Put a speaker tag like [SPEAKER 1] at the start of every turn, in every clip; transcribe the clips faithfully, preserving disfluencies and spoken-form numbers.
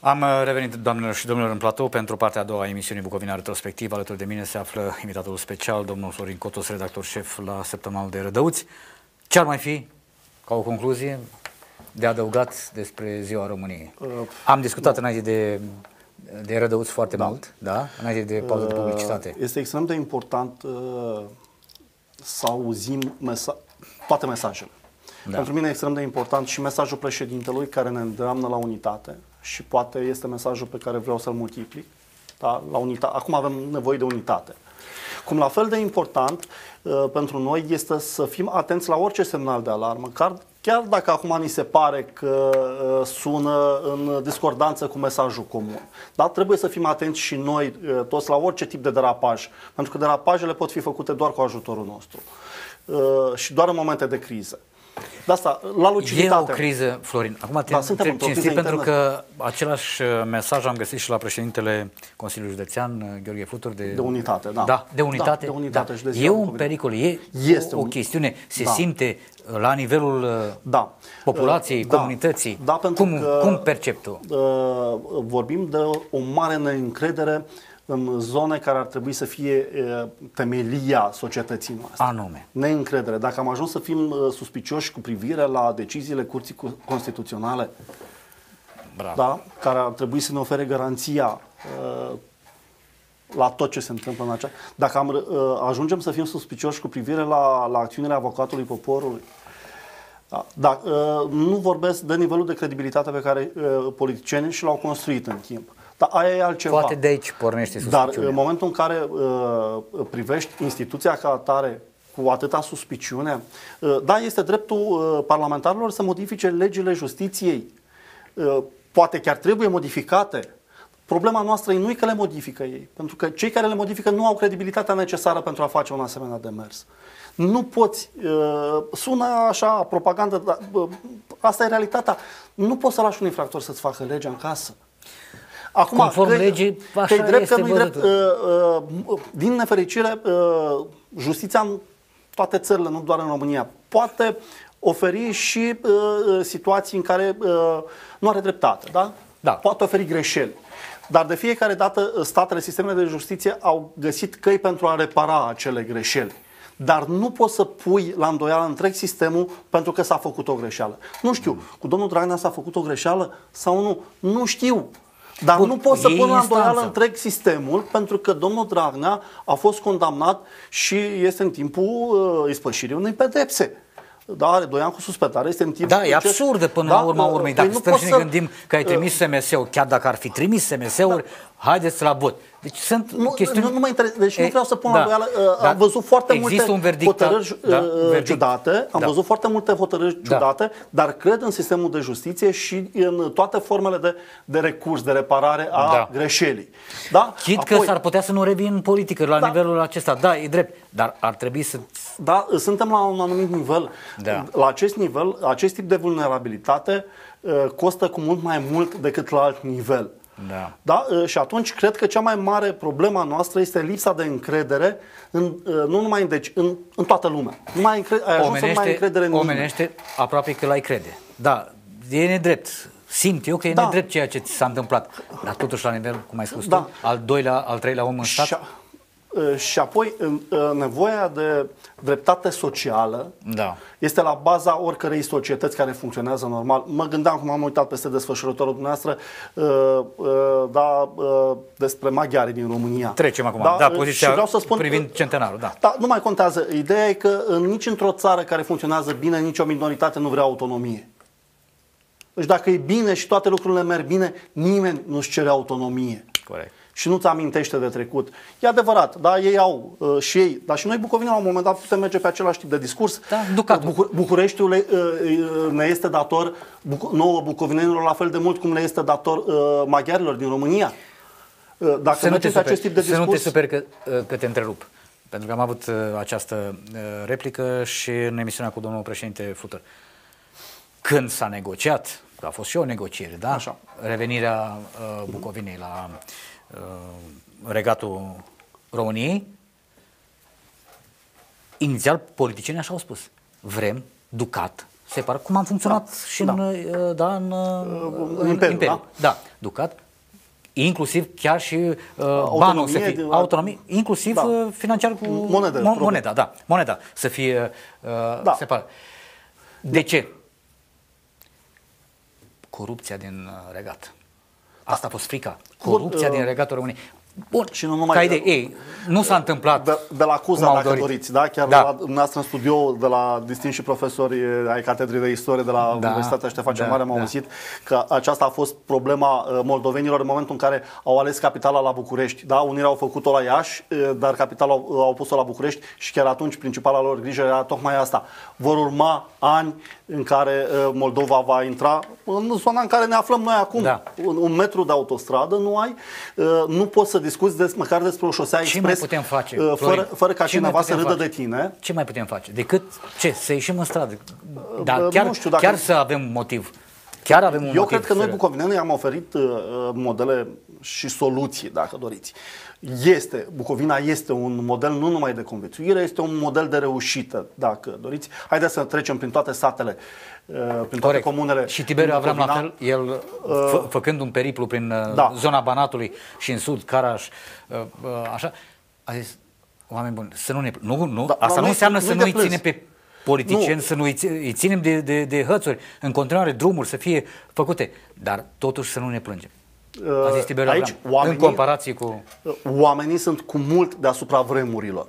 [SPEAKER 1] Am revenit, doamnelor și domnilor, în platou pentru partea a doua a emisiunii Bucovina Retrospectiv. Alături de mine se află invitatul special, domnul Florin Cotos, redactor șef la Săptămânal de Rădăuți. Ce ar mai fi, ca o concluzie, de adăugat despre Ziua României? Uh, Am discutat da. înainte de, de Rădăuți foarte da. mult, da? Înainte de pauză de publicitate.
[SPEAKER 2] Este extrem de important uh, să auzim mesa toate mesajele. Da. Pentru mine e extrem de important și mesajul președintelui care ne îndemnă la unitate și poate este mesajul pe care vreau să-l multiplic. Da? La unitate. Acum avem nevoie de unitate. Cum la fel de important uh, pentru noi este să fim atenți la orice semnal de alarmă, chiar, chiar dacă acum ni se pare că uh, sună în discordanță cu mesajul comun. Dar trebuie să fim atenți și noi uh, toți la orice tip de derapaj, pentru că derapajele pot fi făcute doar cu ajutorul nostru uh, și doar în momente de criză. De asta, la luciditate.
[SPEAKER 1] E o criză, Florin. Acum te da, întreb cinstit, pentru că același mesaj am găsit și la președintele Consiliului Județean, Gheorghe Futur, de,
[SPEAKER 2] de unitate. Da,
[SPEAKER 1] da de unitate.
[SPEAKER 2] Da, de unitate
[SPEAKER 1] da.
[SPEAKER 2] Și de
[SPEAKER 1] e un pericol, e este o, o chestiune, se da. simte la nivelul da. populației, da. comunității.
[SPEAKER 2] Da, pentru
[SPEAKER 1] cum,
[SPEAKER 2] că,
[SPEAKER 1] cum percep tu?
[SPEAKER 2] Uh, vorbim de o mare neîncredere în zone care ar trebui să fie e, temelia societății noastre.
[SPEAKER 1] Anume.
[SPEAKER 2] Neîncredere. Dacă am ajuns să fim uh, suspicioși cu privire la deciziile Curții Constituționale, da, care ar trebui să ne ofere garanția uh, la tot ce se întâmplă în acea... Dacă am, uh, ajungem să fim suspicioși cu privire la, la acțiunile avocatului poporului, da, da, uh, nu vorbesc de nivelul de credibilitate pe care uh, politicienii și l-au construit în timp. Dar aia e altceva.
[SPEAKER 1] Poate de aici pornește suspiciunea.
[SPEAKER 2] Dar în momentul în care uh, privești instituția ca atare cu atâta suspiciune, uh, da, este dreptul uh, parlamentarilor să modifice legile justiției. Uh, poate chiar trebuie modificate. Problema noastră e nu e că le modifică ei, pentru că cei care le modifică nu au credibilitatea necesară pentru a face un asemenea demers. Nu poți, uh, sună așa, propagandă, dar uh, asta e realitatea. Nu poți să lași un infractor să-ți facă legea în casă. Acum,
[SPEAKER 1] conform
[SPEAKER 2] că,
[SPEAKER 1] legii, așa
[SPEAKER 2] că drept,
[SPEAKER 1] este
[SPEAKER 2] că nu drept, uh, uh, din nefericire, uh, justiția în toate țările, nu doar în România, poate oferi și uh, situații în care uh, nu are dreptate, da?
[SPEAKER 1] Da.
[SPEAKER 2] Poate oferi greșeli. Dar de fiecare dată statele, sistemele de justiție au găsit căi pentru a repara acele greșeli. Dar nu poți să pui la îndoială întreg sistemul pentru că s-a făcut o greșeală. Nu știu, cu domnul Dragnea s-a făcut o greșeală sau nu? Nu știu. Dar Bun, nu pot să pun la îndoială întreg sistemul, pentru că domnul Dragnea a fost condamnat și este în timpul uh, ispășirii unei pedepse. Da, are doi ani cu suspendare, este în timpul...
[SPEAKER 1] Da, e absurdă până da, la urma urmei. Dacă păi stăm și ne să... gândim că ai trimis S M S-ul, chiar dacă ar fi trimis S M S-uri, da. haideți la vot. Deci sunt
[SPEAKER 2] nu,
[SPEAKER 1] chestiuni...
[SPEAKER 2] Nu, nu mă interesează, deci e, nu vreau să pun
[SPEAKER 1] da,
[SPEAKER 2] la îndoială.
[SPEAKER 1] da,
[SPEAKER 2] am văzut foarte
[SPEAKER 1] multe
[SPEAKER 2] multe
[SPEAKER 1] verdict,
[SPEAKER 2] hotărâri
[SPEAKER 1] da,
[SPEAKER 2] uh, ciudate, am
[SPEAKER 1] da.
[SPEAKER 2] văzut foarte multe hotărâri
[SPEAKER 1] da.
[SPEAKER 2] ciudate, dar cred în sistemul de justiție și în toate formele de, de recurs, de reparare a da. greșelii. Da?
[SPEAKER 1] Chit Apoi, că s-ar putea să nu revin în politică la da. nivelul acesta. Da, e drept, dar ar trebui să... Da,
[SPEAKER 2] suntem la un anumit nivel. Da. La acest nivel, acest tip de vulnerabilitate uh, costă cu mult mai mult decât la alt nivel.
[SPEAKER 1] Da.
[SPEAKER 2] Da? Și atunci cred că cea mai mare problema noastră este lipsa de încredere în, nu numai în, deci, în, în toată lumea. Nu mai încre- ai ajuns să nu mai ai încredere în nimeni.
[SPEAKER 1] Omenește aproape că l-ai crede. Da, e nedrept. Simt eu că e da. nedrept ceea ce ți s-a întâmplat. Dar totuși la nivel, cum ai spus da. tu, al doilea, al treilea om în stat.
[SPEAKER 2] Și, și apoi nevoia de dreptate socială
[SPEAKER 1] da.
[SPEAKER 2] este la baza oricărei societăți care funcționează normal. Mă gândeam, cum am uitat peste desfășurătorul dumneavoastră, uh, uh, da, uh, despre maghiari din România.
[SPEAKER 1] Trecem acum, da, da poziția
[SPEAKER 2] vreau să spun,
[SPEAKER 1] privind centenarul. Da.
[SPEAKER 2] Da, nu mai contează. Ideea e că nici într-o țară care funcționează bine, nicio minoritate nu vrea autonomie. Deci dacă e bine și toate lucrurile merg bine, nimeni nu-și cere autonomie.
[SPEAKER 1] Corect.
[SPEAKER 2] Și nu-ți amintește de trecut. E adevărat, da, ei au uh, și ei, dar și noi bucovineni la un moment dat putem merge pe același tip de discurs.
[SPEAKER 1] Da,
[SPEAKER 2] Bucur- Bucureștiul uh, uh, ne este dator buc- nouă bucovinenilor la fel de mult cum ne este dator uh, maghiarilor din România. Uh, dacă
[SPEAKER 1] să
[SPEAKER 2] mergem pe acest tip de
[SPEAKER 1] să
[SPEAKER 2] discurs...
[SPEAKER 1] nu te superi că, că te întrerup. Pentru că am avut uh, această uh, replică și în emisiunea cu domnul președinte Futur. Când s-a negociat, că a fost și o negociere, da?
[SPEAKER 2] Așa.
[SPEAKER 1] Revenirea uh, Bucovinei la uh, regatul României, inițial politicienii așa au spus. Vrem ducat separat, cum am funcționat da, și în, da. Da, în, în, în Imperiu.
[SPEAKER 2] Da?
[SPEAKER 1] Da. Ducat, inclusiv chiar și uh, banul să fie,
[SPEAKER 2] de,
[SPEAKER 1] autonomie, inclusiv
[SPEAKER 2] da.
[SPEAKER 1] financiar cu
[SPEAKER 2] monedă,
[SPEAKER 1] mo- moneda, da, moneda să fie uh,
[SPEAKER 2] da.
[SPEAKER 1] separat. De ce? Corupția din uh, regat. Asta a fost frica. Corupția
[SPEAKER 2] Cor-
[SPEAKER 1] din regatul României. Bun,
[SPEAKER 2] și nu numai
[SPEAKER 1] ca idee, ei, nu s-a întâmplat
[SPEAKER 2] de, de la Cuza, dacă
[SPEAKER 1] dorit.
[SPEAKER 2] doriți, da? Chiar
[SPEAKER 1] da.
[SPEAKER 2] la dumneavoastră în studio, de la distinși profesori ai Catedrei de Istorie de la
[SPEAKER 1] da.
[SPEAKER 2] Universitatea Ștefan cel
[SPEAKER 1] da.
[SPEAKER 2] Mare, am
[SPEAKER 1] da.
[SPEAKER 2] auzit că aceasta a fost problema moldovenilor în momentul în care au ales capitala la București. Da? Unii au făcut-o la Iași, dar capitala au, au pus-o la București și chiar atunci principala lor grijă era tocmai asta. Vor urma ani în care Moldova va intra în zona în care ne aflăm noi acum.
[SPEAKER 1] Da.
[SPEAKER 2] Un, un metru de autostradă nu ai, nu poți să discuți des, măcar despre o șosea
[SPEAKER 1] Ce
[SPEAKER 2] expres
[SPEAKER 1] mai putem face,
[SPEAKER 2] fără,
[SPEAKER 1] Florin?
[SPEAKER 2] fără ca
[SPEAKER 1] Ce
[SPEAKER 2] cineva
[SPEAKER 1] mai
[SPEAKER 2] să
[SPEAKER 1] putem
[SPEAKER 2] râdă
[SPEAKER 1] face?
[SPEAKER 2] de tine.
[SPEAKER 1] Ce mai putem face? Decât ce? Să ieșim în stradă. Dar
[SPEAKER 2] nu
[SPEAKER 1] chiar,
[SPEAKER 2] știu dacă-
[SPEAKER 1] chiar să avem motiv. Chiar avem un
[SPEAKER 2] Eu
[SPEAKER 1] motiv.
[SPEAKER 2] cred că noi
[SPEAKER 1] să-
[SPEAKER 2] bucovinenii am oferit uh, modele și soluții, dacă doriți. Este, Bucovina este un model nu numai de conviețuire, este un model de reușită, dacă doriți. Haideți să trecem prin toate satele, uh, prin toate
[SPEAKER 1] Corect.
[SPEAKER 2] comunele.
[SPEAKER 1] Și Tiberiu
[SPEAKER 2] din
[SPEAKER 1] Avram la
[SPEAKER 2] Bucovina.
[SPEAKER 1] fel, el fă, făcând un periplu prin uh,
[SPEAKER 2] da.
[SPEAKER 1] zona Banatului și în sud, Caraș, uh, uh, așa, a zis, oameni buni, să nu ne... Nu, nu,
[SPEAKER 2] Da,
[SPEAKER 1] asta
[SPEAKER 2] la
[SPEAKER 1] nu
[SPEAKER 2] noi
[SPEAKER 1] înseamnă
[SPEAKER 2] nu
[SPEAKER 1] să
[SPEAKER 2] de
[SPEAKER 1] nu îi
[SPEAKER 2] plâns.
[SPEAKER 1] ținem pe politicieni,
[SPEAKER 2] Nu.
[SPEAKER 1] să nu îi, ți- îi ținem de, de, de hățuri, în continuare drumuri să fie făcute, dar totuși să nu ne plângem. A zis Tiberiu
[SPEAKER 2] Aici,
[SPEAKER 1] Avram,
[SPEAKER 2] oamenii-
[SPEAKER 1] în comparație cu...
[SPEAKER 2] Oamenii sunt cu mult deasupra vremurilor.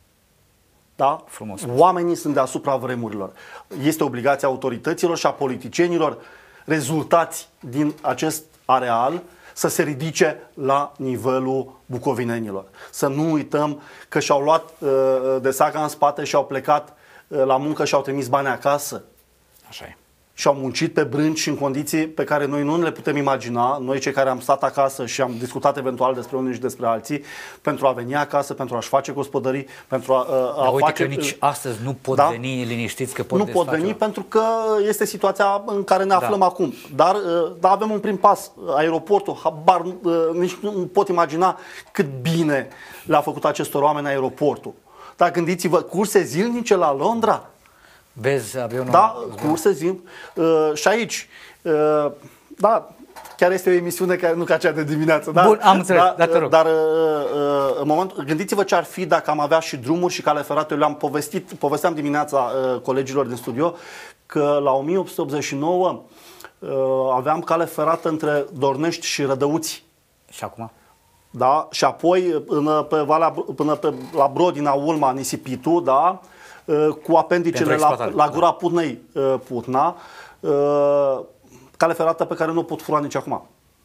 [SPEAKER 2] Da?
[SPEAKER 1] Frumos.
[SPEAKER 2] Oamenii sunt deasupra vremurilor. Este obligația autorităților și a politicienilor rezultați din acest areal să se ridice la nivelul bucovinenilor. Să nu uităm că și-au luat uh, de saga în spate și au plecat uh, la muncă și au trimis bani acasă.
[SPEAKER 1] Așa e.
[SPEAKER 2] Și au muncit pe brânci și în condiții pe care noi nu le putem imagina, noi cei care am stat acasă și am discutat eventual despre unii și despre alții, pentru a veni acasă, pentru a-și face gospodării, pentru a, a
[SPEAKER 1] Dar uite
[SPEAKER 2] face...
[SPEAKER 1] că nici astăzi nu pot
[SPEAKER 2] Da?
[SPEAKER 1] veni liniștiți că pot
[SPEAKER 2] nu pot
[SPEAKER 1] desface
[SPEAKER 2] veni
[SPEAKER 1] o-
[SPEAKER 2] pentru că este situația în care ne aflăm
[SPEAKER 1] Da.
[SPEAKER 2] acum. Dar, dar avem un prim pas. Aeroportul, habar, nici nu pot imagina cât bine le-a făcut acestor oameni aeroportul. Dar gândiți-vă, curse zilnice la Londra,
[SPEAKER 1] Vezi avionul...
[SPEAKER 2] da, curse zilnice. Uh, și aici, uh, da, chiar este o emisiune care nu ca cea de dimineață. Da?
[SPEAKER 1] Bun, am înțeles,
[SPEAKER 2] da,
[SPEAKER 1] dar te rog.
[SPEAKER 2] Dar uh, uh, în momentul, gândiți-vă ce ar fi dacă am avea și drumuri și cale ferată. Eu le-am povestit, povesteam dimineața uh, colegilor din studio că la o mie opt sute optzeci și nouă uh, aveam cale ferată între Dornești și Rădăuți.
[SPEAKER 1] Și acum?
[SPEAKER 2] Da? Și apoi până pe Valea, până pe, la Brodina, Ulma, Nisipitu, da? Uh, cu apendicele
[SPEAKER 1] Pentru
[SPEAKER 2] la,
[SPEAKER 1] exploatare.
[SPEAKER 2] la Gura Putnei, uh, Putna, uh, cale ferată pe care nu o pot fura nici acum.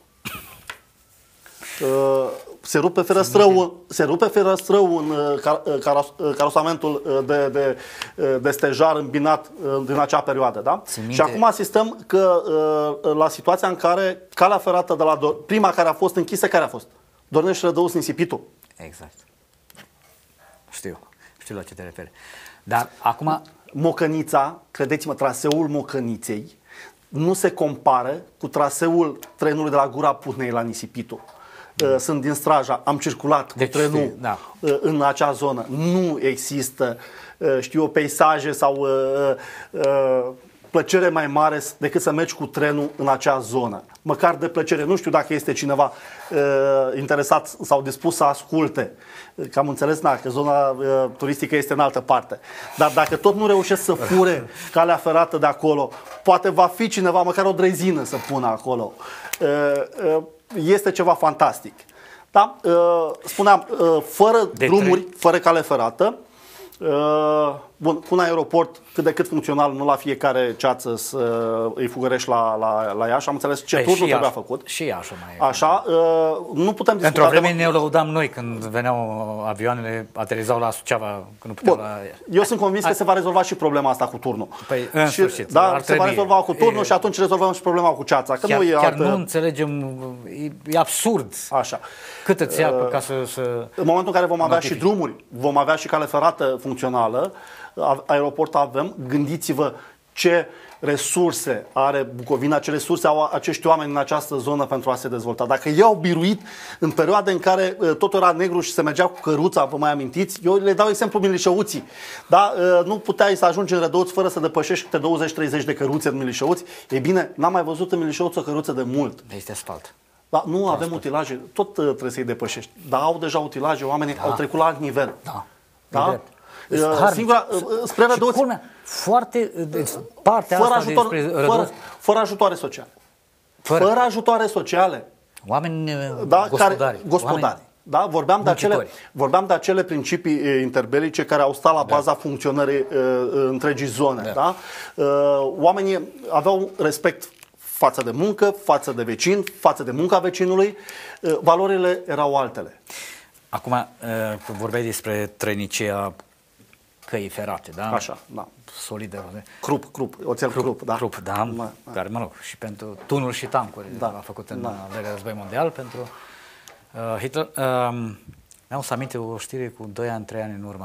[SPEAKER 2] Uh, se rupe ferăstrăul, se rupe ferăstrăul în uh, car, uh, caros, uh, carosamentul uh, de, de, uh, de stejar îmbinat uh, din acea perioadă. Da?
[SPEAKER 1] Țin minte-
[SPEAKER 2] Și acum asistăm că, uh, la situația în care calea ferată de la Dor- prima care a fost închisă, care a fost? Dornești, Rădăuți, Nisipitu.
[SPEAKER 1] Exact. Știu. Știu la ce te referi. Dar acum...
[SPEAKER 2] Mocănița, credeți-mă, traseul Mocăniței nu se compară cu traseul trenului de la Gura Putnei la Nisipitu. Uh, Sunt din Straja, am circulat
[SPEAKER 1] Deci,
[SPEAKER 2] cu trenul
[SPEAKER 1] da.
[SPEAKER 2] uh, în acea zonă. Nu există, uh, știu eu, peisaje sau uh, uh, plăcere mai mare decât să mergi cu trenul în acea zonă. Măcar de plăcere. Nu știu dacă este cineva uh, interesat sau dispus să asculte. Că am înțeles, na, că zona uh, turistică este în altă parte. Dar dacă tot nu reușesc să fure calea ferată de acolo, poate va fi cineva, măcar o drezină să pună acolo. Uh, uh, este ceva fantastic. Da? Uh, spuneam, uh, fără
[SPEAKER 1] De
[SPEAKER 2] drumuri,
[SPEAKER 1] trei-
[SPEAKER 2] fără cale ferată, uh, bun, cu un aeroport cât de cât funcțional, nu la fiecare ceață să îi fugărești la, la, la Iași. Am înțeles ce
[SPEAKER 1] Păi,
[SPEAKER 2] turnul
[SPEAKER 1] și
[SPEAKER 2] trebuia
[SPEAKER 1] Iași-
[SPEAKER 2] făcut.
[SPEAKER 1] Și Iași mai e.
[SPEAKER 2] Așa, uh, nu putem discuta...
[SPEAKER 1] Într-o vreme
[SPEAKER 2] de-
[SPEAKER 1] ne lăudam noi când veneau avioanele, aterizau la Suceava, când nu puteau
[SPEAKER 2] Bun,
[SPEAKER 1] la...
[SPEAKER 2] eu sunt convins că se va rezolva și problema asta cu turnul.
[SPEAKER 1] Păi, în
[SPEAKER 2] și,
[SPEAKER 1] sfârșit,
[SPEAKER 2] da,
[SPEAKER 1] ar
[SPEAKER 2] se
[SPEAKER 1] trebui.
[SPEAKER 2] va rezolva cu turnul
[SPEAKER 1] E-
[SPEAKER 2] și atunci rezolvăm și problema cu ceața. Că
[SPEAKER 1] Chiar,
[SPEAKER 2] nu e
[SPEAKER 1] chiar
[SPEAKER 2] altă...
[SPEAKER 1] nu înțelegem, e, e absurd.
[SPEAKER 2] Așa.
[SPEAKER 1] Cât îți ia ca să... să...
[SPEAKER 2] În momentul în care vom avea
[SPEAKER 1] Notific.
[SPEAKER 2] și drumuri, vom avea și cale ferată funcțională, a- aeroport avem, gândiți-vă ce resurse are Bucovina, ce resurse au acești oameni în această zonă pentru a se dezvolta. Dacă ei au biruit în perioade în care uh, tot era negru și se mergea cu căruța, vă mai amintiți, eu le dau exemplu Milișăuții. Da? Uh, Nu puteai să ajungi în Rădăuți fără să depășești câte douăzeci treizeci de căruțe în Milișăuți. E bine, n-am mai văzut în Milișăuți o căruță de mult.
[SPEAKER 1] Este asfalt.
[SPEAKER 2] Da, nu avem utilaje, tot uh, trebuie să-i depășești. Dar au deja utilaje, oamenii
[SPEAKER 1] Da.
[SPEAKER 2] au trecut la alt nivel.
[SPEAKER 1] Da.
[SPEAKER 2] Da?
[SPEAKER 1] Uh,
[SPEAKER 2] Uh, Singura, uh, spre rădăuți,
[SPEAKER 1] culmea, foarte, deci, partea
[SPEAKER 2] fără,
[SPEAKER 1] asta
[SPEAKER 2] ajutor,
[SPEAKER 1] despre
[SPEAKER 2] fără,
[SPEAKER 1] rădăuți,
[SPEAKER 2] fără ajutoare sociale.
[SPEAKER 1] fără,
[SPEAKER 2] Fără ajutoare sociale.
[SPEAKER 1] oameni
[SPEAKER 2] Da,
[SPEAKER 1] gospodari.
[SPEAKER 2] care, gospodari.
[SPEAKER 1] Oameni,
[SPEAKER 2] Da, vorbeam de, acele,
[SPEAKER 1] muncitori.
[SPEAKER 2] vorbeam de acele principii e, interbelice care au stat la baza funcționării e, întregii zone.
[SPEAKER 1] Da.
[SPEAKER 2] Da? E, oamenii aveau respect față de muncă, față de vecin, față de munca vecinului. E, valorile erau altele.
[SPEAKER 1] Acum, uh, vorbeai despre trăinicia căii ferate, da?
[SPEAKER 2] Așa, da.
[SPEAKER 1] Solidă.
[SPEAKER 2] Crup, crup, oțel crup, crup, da.
[SPEAKER 1] Crup, da,
[SPEAKER 2] Da, da.
[SPEAKER 1] care, mă rog, și pentru tunuri și tancuri
[SPEAKER 2] Da.
[SPEAKER 1] a făcut în
[SPEAKER 2] Da.
[SPEAKER 1] al doilea război mondial pentru uh, Hitler. Uh, mi-am să aminte o știre cu doi ani, trei ani în urmă.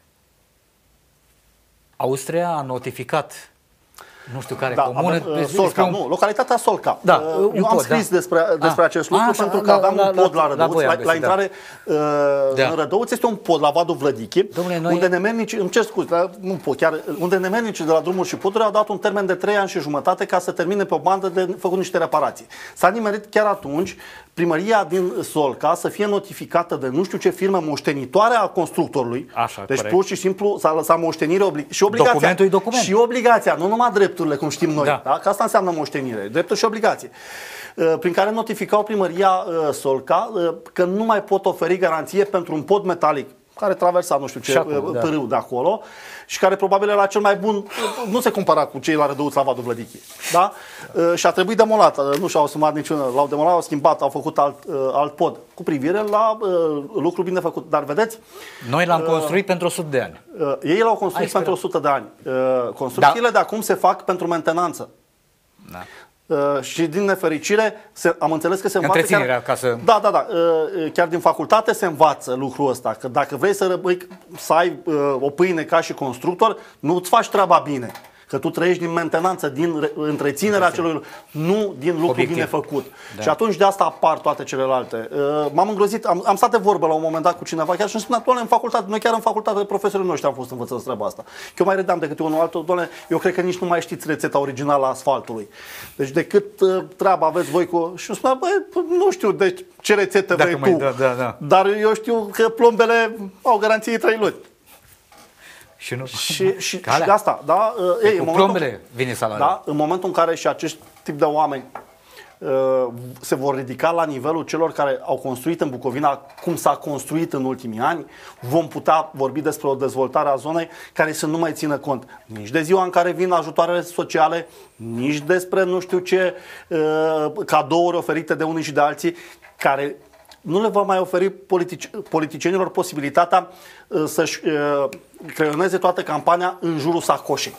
[SPEAKER 1] Austria a notificat, nu știu care
[SPEAKER 2] Da,
[SPEAKER 1] comună,
[SPEAKER 2] avem, uh,
[SPEAKER 1] despre
[SPEAKER 2] Solca,
[SPEAKER 1] un-
[SPEAKER 2] nu, localitatea Solca.
[SPEAKER 1] Da,
[SPEAKER 2] Uh,
[SPEAKER 1] un
[SPEAKER 2] Eu am
[SPEAKER 1] pod,
[SPEAKER 2] scris
[SPEAKER 1] da.
[SPEAKER 2] despre, despre
[SPEAKER 1] Ah,
[SPEAKER 2] acest lucru
[SPEAKER 1] așa,
[SPEAKER 2] pentru că
[SPEAKER 1] la-
[SPEAKER 2] aveam
[SPEAKER 1] la-
[SPEAKER 2] un
[SPEAKER 1] la-
[SPEAKER 2] pod la
[SPEAKER 1] la
[SPEAKER 2] Rădăuți.
[SPEAKER 1] voi am
[SPEAKER 2] La, la
[SPEAKER 1] găsit, da.
[SPEAKER 2] intrare uh,
[SPEAKER 1] Da.
[SPEAKER 2] în Rădăuți este un pod la Vadul Vlădichi,
[SPEAKER 1] Domnule, noi-
[SPEAKER 2] unde nemernici, îmi cer scuze, dar nu pot chiar, unde nemernicii de la drumuri și poduri au dat un termen de trei ani și jumătate ca să termine pe o bandă de făcut niște reparații. S-a nimerit chiar atunci primăria din Solca să fie notificată de nu știu ce firmă moștenitoare a constructorului.
[SPEAKER 1] Așa,
[SPEAKER 2] deci
[SPEAKER 1] corect.
[SPEAKER 2] pur și simplu s-a lăsat moștenire obli- și obligația.
[SPEAKER 1] Documentul e document.
[SPEAKER 2] Și obligația, nu numai drepturile, cum știm noi.
[SPEAKER 1] Da.
[SPEAKER 2] Da? Că asta înseamnă moștenire, drepturi și obligații. Uh, Prin care notificau primăria uh, Solca uh, că nu mai pot oferi garanție pentru un pod metalic care traversa nu știu ce
[SPEAKER 1] Și acum,
[SPEAKER 2] uh,
[SPEAKER 1] da.
[SPEAKER 2] pârâu de acolo și care probabil era cel mai bun, uh, nu se compara cu cei la Rădăuți la Vadul Vlădichi. Da? Uh, Și a trebuit demolat, uh, nu și-au asumat niciunul, l-au demolat, au schimbat, au făcut alt, uh, alt pod cu privire la uh, lucru bine făcut. Dar vedeți,
[SPEAKER 1] Noi l-am construit pentru o sută de ani.
[SPEAKER 2] uh, ei l-au construit
[SPEAKER 1] Hai,
[SPEAKER 2] pentru o sută de ani. Uh, construcțiile de acum se fac pentru mentenanță.
[SPEAKER 1] Da.
[SPEAKER 2] Uh, și din nefericire se, am înțeles că se învață
[SPEAKER 1] Întreținerea,
[SPEAKER 2] chiar,
[SPEAKER 1] ca să-
[SPEAKER 2] Da, da, da, uh, chiar din facultate se învață lucrul ăsta, că dacă vrei să rămâi, să ai uh, o pâine ca și constructor, nu îți faci treaba bine. Că tu trăiești din mentenanță, din re- întreținerea acelui, nu din lucru
[SPEAKER 1] Obiectiv.
[SPEAKER 2] bine făcut.
[SPEAKER 1] Da.
[SPEAKER 2] Și atunci de asta apar toate celelalte. Uh, m-am îngrozit, am, am stat de vorbă la un moment dat cu cineva, chiar și îmi spunea, doamne, în facultate, noi chiar în facultate, profesorii noștri am fost învățați treaba asta. Că eu mai redeam decât unul altul, doamne, eu cred că nici nu mai știți rețeta originală a asfaltului. Deci decât uh, treaba aveți voi cu... Și îmi spunea, băi, nu știu de ce rețetă
[SPEAKER 1] Dacă
[SPEAKER 2] vrei
[SPEAKER 1] mai-
[SPEAKER 2] tu,
[SPEAKER 1] da, da, da.
[SPEAKER 2] dar eu știu că plombele au garanție trei luni.
[SPEAKER 1] Și nu.
[SPEAKER 2] Și, și, și
[SPEAKER 1] Calea.
[SPEAKER 2] de asta, da? Uh, ei,
[SPEAKER 1] Cu
[SPEAKER 2] în momentul-
[SPEAKER 1] plombele vine salariul.
[SPEAKER 2] Da? În momentul în care și acest tip de oameni uh, se vor ridica la nivelul celor care au construit în Bucovina cum s-a construit în ultimii ani, vom putea vorbi despre o dezvoltare a zonei care să nu mai țină cont nici de ziua în care vin ajutoarele sociale, nici despre nu știu ce uh, cadouri oferite de unii și de alții, care nu le va mai oferi politici, politicienilor posibilitatea uh, să-și uh, creioneze toată campania în jurul sacoșei.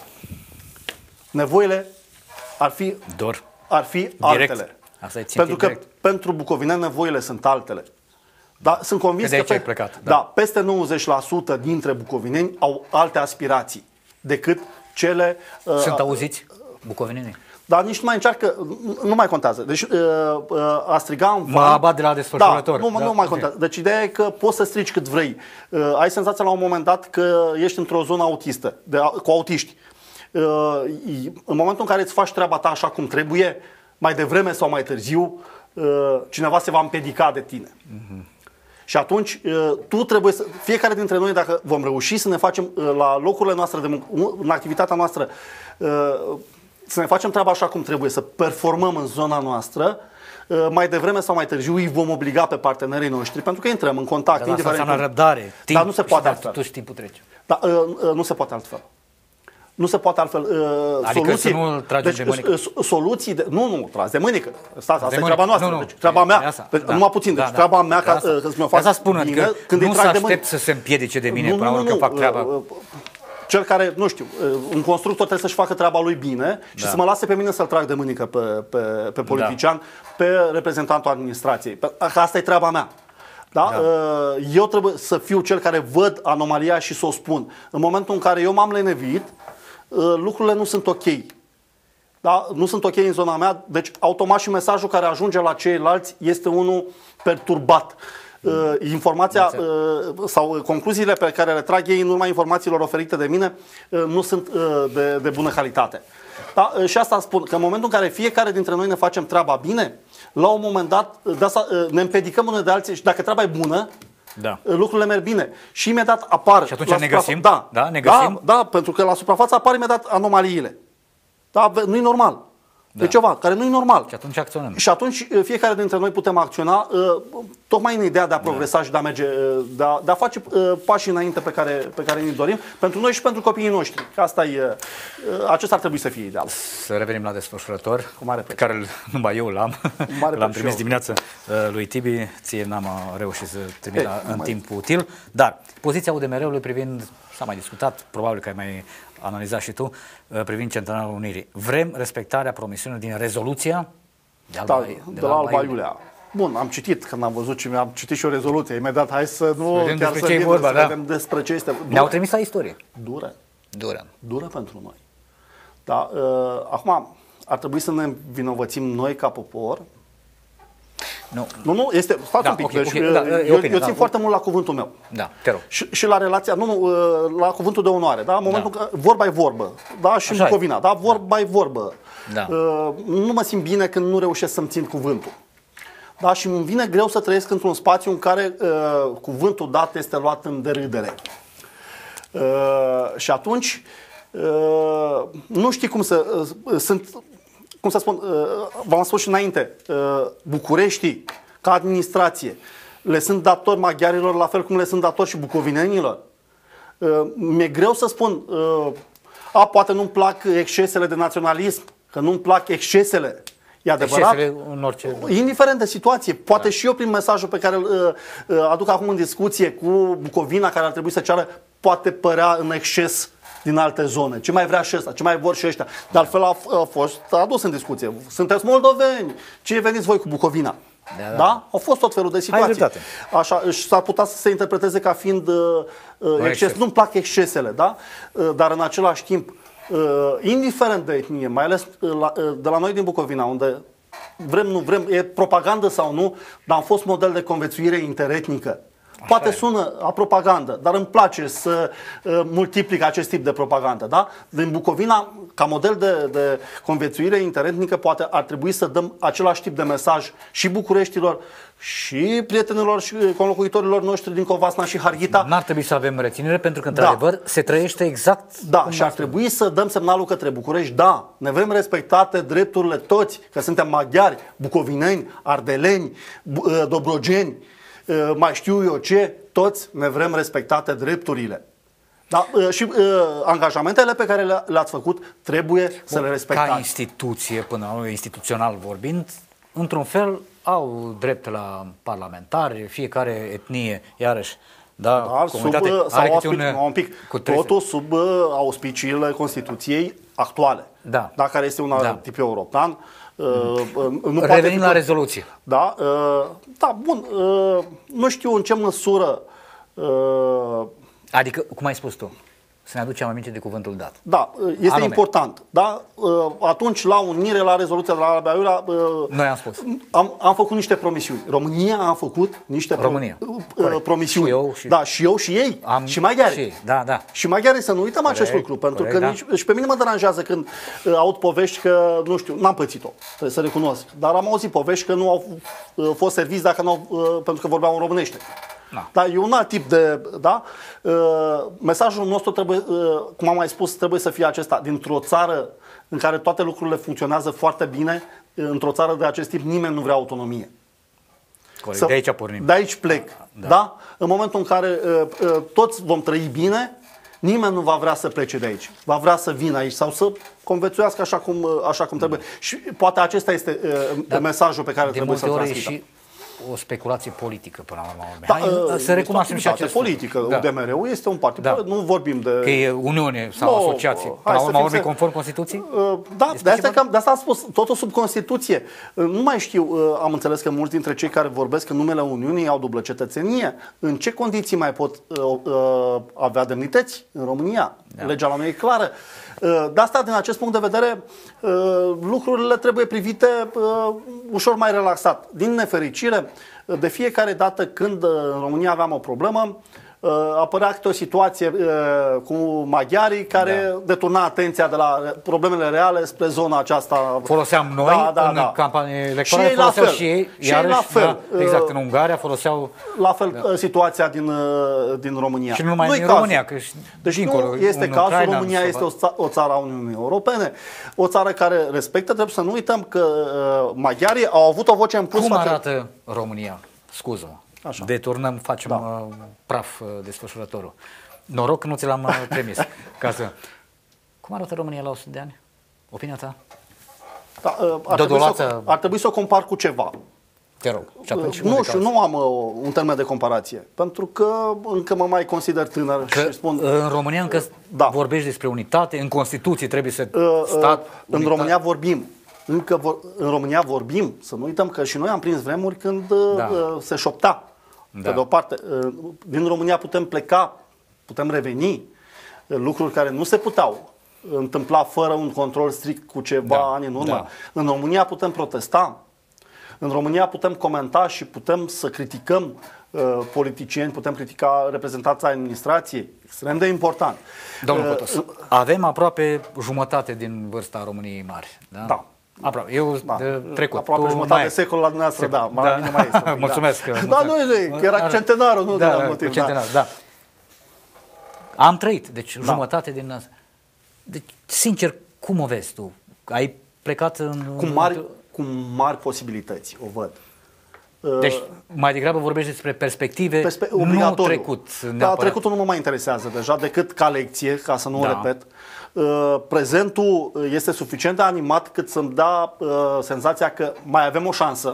[SPEAKER 2] Nevoile ar fi,
[SPEAKER 1] Dor.
[SPEAKER 2] ar fi
[SPEAKER 1] Direct.
[SPEAKER 2] altele.
[SPEAKER 1] Asta e țintit
[SPEAKER 2] Pentru că
[SPEAKER 1] direct.
[SPEAKER 2] pentru bucovineni nevoile sunt altele. Da, sunt convins
[SPEAKER 1] Că de
[SPEAKER 2] că
[SPEAKER 1] aici ai plecat,
[SPEAKER 2] da.
[SPEAKER 1] da.
[SPEAKER 2] Da, peste nouăzeci la sută dintre bucovineni au alte aspirații decât cele... uh,
[SPEAKER 1] Sunt auziți bucovinenii?
[SPEAKER 2] Dar nici nu mai încearcă, nu- nu mai contează. Deci uh, uh, a striga în
[SPEAKER 1] Mă
[SPEAKER 2] van...
[SPEAKER 1] abat de la desfășurător.
[SPEAKER 2] Da, nu,
[SPEAKER 1] Da,
[SPEAKER 2] nu mai
[SPEAKER 1] ok.
[SPEAKER 2] contează. Deci ideea e că poți să strici cât vrei. Uh, ai senzația la un moment dat că ești într-o zonă autistă, de, cu autiști. Uh, în momentul în care îți faci treaba ta așa cum trebuie, mai devreme sau mai târziu, uh, cineva se va împedica de tine.
[SPEAKER 1] Mhm.
[SPEAKER 2] Și atunci, uh, tu trebuie să, fiecare dintre noi, dacă vom reuși să ne facem uh, la locurile noastre de muncă, în activitatea noastră, uh, să ne facem treaba așa cum trebuie, să performăm în zona noastră, uh, mai devreme sau mai târziu îi vom obliga pe partenerii noștri, pentru că intrăm în contact.
[SPEAKER 1] Dar asta
[SPEAKER 2] indiferent
[SPEAKER 1] înseamnă
[SPEAKER 2] cum-
[SPEAKER 1] răbdare, timp.
[SPEAKER 2] Dar nu se poate
[SPEAKER 1] și
[SPEAKER 2] altfel.
[SPEAKER 1] totuși timpul trece.
[SPEAKER 2] Da, uh, uh, nu se poate altfel. Nu se poate altfel. Uh,
[SPEAKER 1] Adică
[SPEAKER 2] soluții,
[SPEAKER 1] să nu tragem
[SPEAKER 2] deci,
[SPEAKER 1] de mânică?
[SPEAKER 2] uh, soluții de, nu, nu, tras de mânică. Stați, asta
[SPEAKER 1] De
[SPEAKER 2] e
[SPEAKER 1] mânică.
[SPEAKER 2] treaba noastră.
[SPEAKER 1] Nu, nu.
[SPEAKER 2] Deci, treaba mea.
[SPEAKER 1] E asta,
[SPEAKER 2] Deci,
[SPEAKER 1] da.
[SPEAKER 2] numai puțin. Deci,
[SPEAKER 1] Da, da.
[SPEAKER 2] treaba mea ca,
[SPEAKER 1] De asta.
[SPEAKER 2] uh, că să-mi o
[SPEAKER 1] De
[SPEAKER 2] fac
[SPEAKER 1] asta spun,
[SPEAKER 2] bine,
[SPEAKER 1] adică
[SPEAKER 2] când îi
[SPEAKER 1] nu
[SPEAKER 2] trag
[SPEAKER 1] să
[SPEAKER 2] de
[SPEAKER 1] aștept
[SPEAKER 2] mânică.
[SPEAKER 1] să se împiedice de mine,
[SPEAKER 2] Nu,
[SPEAKER 1] până la
[SPEAKER 2] nu,
[SPEAKER 1] urmă,
[SPEAKER 2] nu,
[SPEAKER 1] că fac
[SPEAKER 2] uh,
[SPEAKER 1] treaba.
[SPEAKER 2] uh, Cel care, nu știu, uh, un constructor trebuie să-și facă treaba lui bine și
[SPEAKER 1] Da.
[SPEAKER 2] să mă lase pe mine să-l trag de mânică pe, pe, pe politician, pe reprezentantul administrației. Pe, că asta e treaba mea. Da?
[SPEAKER 1] Da.
[SPEAKER 2] Uh, Eu trebuie să fiu cel care văd anomalia și să o spun. În momentul în care eu m-am lenevit, uh, lucrurile nu sunt ok. Da? Nu sunt ok în zona mea, deci automat și mesajul care ajunge la ceilalți este unul perturbat. Uh, informația uh, sau concluziile pe care le trag ei în urma informațiilor oferite de mine uh, nu sunt uh, de, de bună calitate. Da? Și asta spun, că în momentul în care fiecare dintre noi ne facem treaba bine, la un moment dat de asta, ne împedicăm unul de alții și dacă treaba e bună,
[SPEAKER 1] da.
[SPEAKER 2] lucrurile merg bine. Și imediat apar...
[SPEAKER 1] Și atunci
[SPEAKER 2] la
[SPEAKER 1] ne găsim?
[SPEAKER 2] Da,
[SPEAKER 1] Da, ne găsim?
[SPEAKER 2] Da, da, pentru că la suprafață apar imediat anomaliile. Da, nu-i normal. Da. E ceva care nu e normal.
[SPEAKER 1] Și atunci acționăm.
[SPEAKER 2] Și atunci fiecare dintre noi putem acționa tocmai în ideea de a progresa da. și de a merge, de a, de a face pașii înainte pe care, pe care ne dorim, pentru noi și pentru copiii noștri. Că asta e, acesta ar trebui să fie ideal.
[SPEAKER 1] Să revenim la desfășurător,
[SPEAKER 2] cu mare
[SPEAKER 1] pe care numai eu l-am. L-am trimis dimineața lui Tibi, ție n-am reușit să trimit la, în timp util. Dar poziția U D M R-ului privind, s-a mai discutat, probabil că ai mai analizat și tu, privind Centenarul Unirii. Vrem respectarea promisiunilor din rezoluția de, Alba,
[SPEAKER 2] da, de, de la Alba Iulia. Iulia. Bun, am citit când am văzut și mi-am citit și o rezoluție. Imediat, hai să nu
[SPEAKER 1] vedem
[SPEAKER 2] chiar
[SPEAKER 1] despre
[SPEAKER 2] să
[SPEAKER 1] ce e vorba,
[SPEAKER 2] să
[SPEAKER 1] da.
[SPEAKER 2] vedem despre ce este.
[SPEAKER 1] Ne-au trimis la istorie.
[SPEAKER 2] Dură.
[SPEAKER 1] Dură.
[SPEAKER 2] Dură pentru noi. Dar uh, acum ar trebui să ne vinovățim noi ca popor.
[SPEAKER 1] Nu,
[SPEAKER 2] nu, nu este, stați
[SPEAKER 1] da,
[SPEAKER 2] un pic,
[SPEAKER 1] okay,
[SPEAKER 2] deci,
[SPEAKER 1] okay, da,
[SPEAKER 2] eu,
[SPEAKER 1] opinie,
[SPEAKER 2] eu țin
[SPEAKER 1] da,
[SPEAKER 2] foarte mult la cuvântul meu.
[SPEAKER 1] Da, te rog.
[SPEAKER 2] Și, și la relația, nu, nu, la cuvântul de onoare, da? În momentul da. că vorba e vorbă, da? Și
[SPEAKER 1] Așa
[SPEAKER 2] în Bucovina, da? Vorba
[SPEAKER 1] da.
[SPEAKER 2] e vorbă.
[SPEAKER 1] Da.
[SPEAKER 2] Uh, nu mă simt bine când nu reușesc să-mi țin cuvântul. Da? Și îmi vine greu să trăiesc într-un spațiu în care uh, cuvântul dat este luat în derâdere. Uh, și atunci, uh, nu știi cum să... Uh, sunt... cum să spun, v-am spus și înainte, Bucureștii, ca administrație, le sunt datori maghiarilor la fel cum le sunt datori și bucovinenilor. Mi-e greu să spun, a, poate nu-mi plac excesele de naționalism, că nu-mi plac excesele. E adevărat?
[SPEAKER 1] Excesele în orice...
[SPEAKER 2] Indiferent de situație. Poate
[SPEAKER 1] da.
[SPEAKER 2] și eu prin mesajul pe care îl aduc acum în discuție cu Bucovina, care ar trebui să ceară, poate părea în exces din alte zone. Ce mai vrea și ăsta? Ce mai vor și ăștia? De altfel a, a fost adus în discuție. Sunteți moldoveni. Ce veniți voi cu Bucovina? Da, da. Da? Au fost tot felul de situații. Așa, și s-ar putea să se interpreteze ca fiind uh, uh, exces. Nu-mi plac excesele, da? Uh, dar în același timp, uh, indiferent de etnie, mai ales uh, la, uh, de la noi din Bucovina, unde vrem, nu vrem, e propagandă sau nu, dar am fost model de conviețuire interetnică. Poate
[SPEAKER 1] Așa
[SPEAKER 2] sună a propagandă, dar îmi place să uh, multiplic acest tip de propagandă. Da? Din Bucovina, ca model de, de conviețuire interetnică, poate ar trebui să dăm același tip de mesaj și bucureștilor, și prietenilor și conlocuitorilor noștri din Covasna și Harghita.
[SPEAKER 1] N-ar trebui să avem reținere, pentru că, într-adevăr, da. se trăiește exact...
[SPEAKER 2] Da, și ar trebui să dăm semnalul către București, da, ne vrem respectate drepturile toți, că suntem maghiari, bucovineni, ardeleni, dobrogeni, mai știu eu ce, toți ne vrem respectate drepturile. Da? Și uh, angajamentele pe care le, le-ați făcut trebuie Bun, să le respectați.
[SPEAKER 1] Ca instituție, până la urmă, instituțional vorbind, într-un fel au drept la parlamentari, fiecare etnie, iarăși, da,
[SPEAKER 2] Dar
[SPEAKER 1] comunitate,
[SPEAKER 2] sub,
[SPEAKER 1] are
[SPEAKER 2] sau
[SPEAKER 1] câte un,
[SPEAKER 2] un pic, totul sub uh, auspiciile Constituției actuale,
[SPEAKER 1] da.
[SPEAKER 2] Da, care este un da. tip european. Uh,
[SPEAKER 1] nu Revenim la rezoluție.
[SPEAKER 2] Da, uh, da, bun. Uh, nu știu în ce măsură... Uh,
[SPEAKER 1] adică, cum ai spus tu, să ne aducem aminte de cuvântul dat.
[SPEAKER 2] Da, este Anume. important. Da? Uh, atunci, la unire, la rezoluția de la Alba Iulia... Uh,
[SPEAKER 1] Noi am spus.
[SPEAKER 2] Am, am făcut niște promisiuni. România a făcut niște
[SPEAKER 1] România.
[SPEAKER 2] Pro, uh, promisiuni.
[SPEAKER 1] Și eu și...
[SPEAKER 2] Da, și eu și ei.
[SPEAKER 1] Am
[SPEAKER 2] și maghiari.
[SPEAKER 1] Și, da, da.
[SPEAKER 2] Și maghiari, să nu uităm corect, acest lucru. Pentru corect, că da. nici, și pe mine mă deranjează când uh, aud povești că, nu știu, n-am pățit-o, trebuie să recunosc. Dar am auzit povești că nu au uh, fost serviți dacă n-au, uh, pentru că vorbeau în românește. Da. Da, e un alt tip de... Da? Uh, mesajul nostru trebuie, uh, cum am mai spus, trebuie să fie acesta. Dintr-o țară în care toate lucrurile funcționează foarte bine, într-o țară de acest tip nimeni nu vrea autonomie.
[SPEAKER 1] Corect, să, de aici pornim.
[SPEAKER 2] De aici plec. Da. Da? În momentul în care uh, uh, toți vom trăi bine, nimeni nu va vrea să plece de aici. Va vrea să vină aici sau să conviețuiască așa cum, uh, așa cum trebuie. Da. Și poate acesta este uh, da. mesajul pe care de trebuie să-l transmită.
[SPEAKER 1] O speculație politică până la urmă.
[SPEAKER 2] Da,
[SPEAKER 1] Hai, să recunoaștem și acest
[SPEAKER 2] politică. Da. U D M R-ul este un partid. Da. Nu vorbim de...
[SPEAKER 1] Că e Uniune sau no, asociație. Până la urmă vorbim conform Constituției?
[SPEAKER 2] Uh, da, de asta, că, de asta am spus. Totul sub Constituție. Uh, nu mai știu, uh, am înțeles că mulți dintre cei care vorbesc în numele Uniunii au dublă cetățenie. În ce condiții mai pot uh, uh, avea demnități în România? Da. Legea la noi e clară. De asta, din acest punct de vedere, lucrurile trebuie privite ușor mai relaxat. Din nefericire, de fiecare dată când în România aveam o problemă, apărea câte o situație cu maghiarii care da. deturna atenția de la problemele reale spre zona aceasta.
[SPEAKER 1] Foloseam noi da, da, în da. campanie electorale,
[SPEAKER 2] și
[SPEAKER 1] foloseau
[SPEAKER 2] fel.
[SPEAKER 1] și ei,
[SPEAKER 2] și
[SPEAKER 1] iarăși,
[SPEAKER 2] la fel.
[SPEAKER 1] Da, exact, în Ungaria foloseau...
[SPEAKER 2] La fel
[SPEAKER 1] da.
[SPEAKER 2] situația din, din România.
[SPEAKER 1] Și nu numai
[SPEAKER 2] Nu-i
[SPEAKER 1] în
[SPEAKER 2] cazul.
[SPEAKER 1] România, că și
[SPEAKER 2] deci
[SPEAKER 1] dincolo,
[SPEAKER 2] nu este
[SPEAKER 1] în
[SPEAKER 2] cazul,
[SPEAKER 1] Ucraina,
[SPEAKER 2] România este o, ța- o țară a Uniunii Europene, o țară care respectă, trebuie să nu uităm că uh, maghiarii au avut o voce în plus.
[SPEAKER 1] Cum
[SPEAKER 2] față...
[SPEAKER 1] arată România? Scuză-mă.
[SPEAKER 2] Așa.
[SPEAKER 1] Deturnăm, facem da. uh, praf uh, desfășurătorul. Noroc că nu ți l-am uh, trimis. Ca să... Cum arată România la o sută de ani? Opinia ta?
[SPEAKER 2] Da, uh, ar, trebui să, ar trebui să o compar cu ceva.
[SPEAKER 1] Te rog. Și atunci,
[SPEAKER 2] nu știu, nu am uh, un termen de comparație, pentru că încă mă mai consider tânăr
[SPEAKER 1] că
[SPEAKER 2] și spun...
[SPEAKER 1] În România încă da. vorbești despre unitate, în Constituție trebuie să
[SPEAKER 2] uh,
[SPEAKER 1] stat...
[SPEAKER 2] Uh, în România vorbim. Încă vor, în România vorbim. Să nu uităm că și noi am prins vremuri când da. uh, se șopta. Da. Pe de o parte, uh, din România putem pleca, putem reveni, uh, lucruri care nu se puteau întâmpla fără un control strict cu ceva da. ani în urmă. Da. În România putem protesta. În România putem comenta și putem să criticăm uh, politicieni, putem critica reprezentanța administrației. Extrem de important.
[SPEAKER 1] Domnul Cotos, uh, avem aproape jumătate din vârsta României mari. Da?
[SPEAKER 2] Da.
[SPEAKER 1] Aproape. Eu
[SPEAKER 2] da.
[SPEAKER 1] trecut.
[SPEAKER 2] Aproape
[SPEAKER 1] tu
[SPEAKER 2] jumătate de secol la dumneavoastră, da. Mai, da. Nu mai este.
[SPEAKER 1] Mulțumesc.
[SPEAKER 2] Da, da nu, nu, era centenarul, nu
[SPEAKER 1] da,
[SPEAKER 2] de la motiv.
[SPEAKER 1] Centenar, da. da. Am trăit, deci da. jumătate din asta. Deci, sincer, cum o vezi tu? Ai plecat în...
[SPEAKER 2] Cu mari, cu mari posibilități, o văd.
[SPEAKER 1] Deci, mai degrabă vorbești despre perspective, Perspe- nu trecut neapărat.
[SPEAKER 2] Da, trecutul nu mă mai interesează deja decât ca lecție, ca să nu da. o repet. Prezentul este suficient de animat cât să-mi da senzația că mai avem o șansă.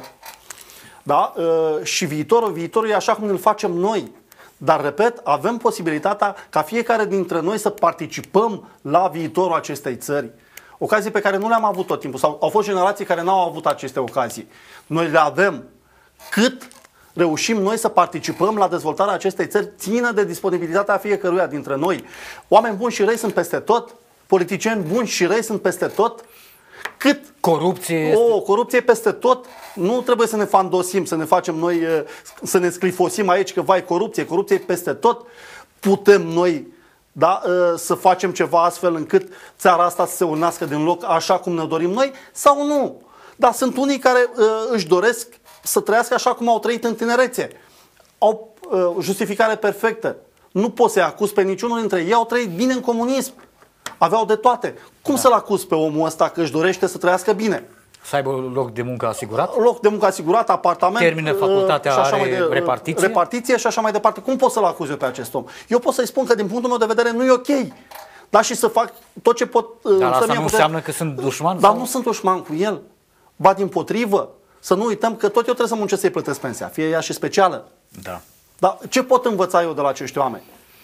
[SPEAKER 2] Da? Și viitorul, viitorul e așa cum îl facem noi. Dar, repet, avem posibilitatea ca fiecare dintre noi să participăm la viitorul acestei țări. Ocazii pe care nu le-am avut tot timpul. Sau au fost generații care n-au avut aceste ocazii. Noi le avem. Cât reușim noi să participăm la dezvoltarea acestei țări ține de disponibilitatea fiecăruia dintre noi. Oameni buni și răi sunt peste tot. Politicieni buni și răi sunt peste tot. Cât
[SPEAKER 1] corupție este...
[SPEAKER 2] O, corupție peste tot. Nu trebuie să ne fandosim, să ne facem noi, să ne sclifosim aici că vai corupție, corupție peste tot. Putem noi da, să facem ceva astfel încât țara asta să se unească din loc așa cum ne dorim noi sau nu. Dar sunt unii care își doresc să trăiască așa cum au trăit în tinerețe. Au justificare perfectă. Nu poți să-i acuz pe niciunul dintre ei. Ei au trăit bine în comunism. Aveau de toate. Cum da. să-l acuz pe omul ăsta că își dorește să trăiască bine?
[SPEAKER 1] Să aibă loc de muncă asigurat?
[SPEAKER 2] Loc de muncă asigurat, apartament.
[SPEAKER 1] Termină facultatea,
[SPEAKER 2] și așa
[SPEAKER 1] are
[SPEAKER 2] mai de,
[SPEAKER 1] repartiție?
[SPEAKER 2] Repartiție și așa mai departe. Cum pot să-l acuz eu pe acest om? Eu pot să-i spun că din punctul meu de vedere nu e ok. Da, și să fac tot ce pot.
[SPEAKER 1] Dar asta nu înseamnă că sunt dușman?
[SPEAKER 2] Dar
[SPEAKER 1] sau?
[SPEAKER 2] nu sunt dușman cu el. Ba dimpotrivă. Să nu uităm că tot eu trebuie să muncesc să-i plătesc pensia, fie ea și specială.
[SPEAKER 1] Da.
[SPEAKER 2] Dar ce pot învăța eu de la acești oameni?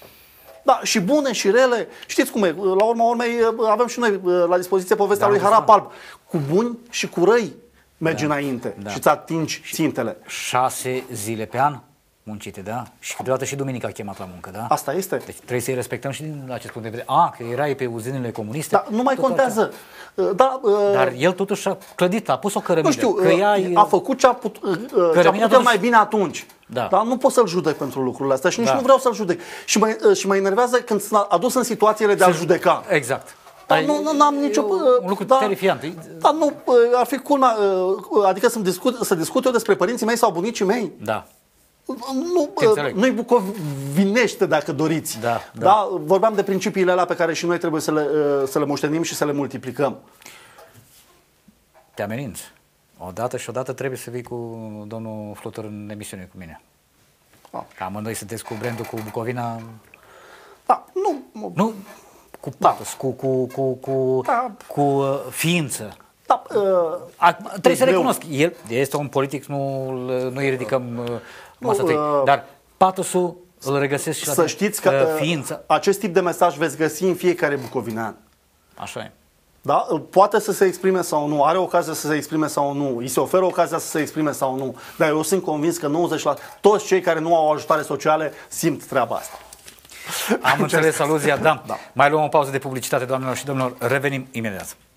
[SPEAKER 2] Da, și bune și rele. Știți cum e, la urma urmei avem și noi la dispoziție povestea da, lui Harap Alb. Cu buni și cu răi mergi da. înainte da. și îți atingi țintele.
[SPEAKER 1] Șase zile pe an muncite, da? Și câteodată și duminica chemat la muncă, da?
[SPEAKER 2] Asta este.
[SPEAKER 1] Deci trebuie să-i respectăm și din acest punct de vedere. A, că erai pe uzinele comuniste.
[SPEAKER 2] Da, nu mai contează. Da,
[SPEAKER 1] Dar el totuși a clădit, a pus o cărămidă.
[SPEAKER 2] Nu știu,
[SPEAKER 1] că ea
[SPEAKER 2] a făcut ce a putut, ce a putut totuși... mai bine atunci.
[SPEAKER 1] Da.
[SPEAKER 2] Dar nu pot să-l judec pentru lucrurile astea și nici da. nu vreau să-l judec. Și mă, și mă enervează când s-a adus în situațiile de a-l judeca.
[SPEAKER 1] Exact.
[SPEAKER 2] Dar nu, nu am nicio...
[SPEAKER 1] Un lucru da, terifiant.
[SPEAKER 2] Dar nu, ar fi culmea, adică să discut, să discut eu despre părinții mei sau bunicii mei.
[SPEAKER 1] Da.
[SPEAKER 2] Nu, nu-i bucovinește, dacă doriți.
[SPEAKER 1] Da, da.
[SPEAKER 2] Da? Vorbeam de principiile alea pe care și noi trebuie să le, să le moștenim și să le multiplicăm.
[SPEAKER 1] Te ameninți. Odată și odată trebuie să vii cu domnul Flutur în emisiune cu mine. Da. Că amândoi sunteți cu brandul cu Bucovina.
[SPEAKER 2] Da, nu.
[SPEAKER 1] Nu cu patos, da. cu, cu, cu, cu,
[SPEAKER 2] da.
[SPEAKER 1] cu uh, ființă.
[SPEAKER 2] Da, uh,
[SPEAKER 1] A, trebuie să recunosc, el este un politic, nu nu-i ridicăm uh, masa tăi, uh, dar patosul îl regăsesc și la
[SPEAKER 2] să știți că
[SPEAKER 1] uh, ființă.
[SPEAKER 2] Acest tip de mesaj veți găsi în fiecare bucovinean.
[SPEAKER 1] Așa e.
[SPEAKER 2] Da? Poate să se exprime sau nu, are ocazia să se exprime sau nu, îi se oferă ocazia să se exprime sau nu, dar eu sunt convins că nouăzeci la sută toți cei care nu au ajutare sociale simt treaba asta.
[SPEAKER 1] Am înțeles aluzia, da. da. Mai luăm o pauză de publicitate, doamnelor și domnilor, revenim imediat.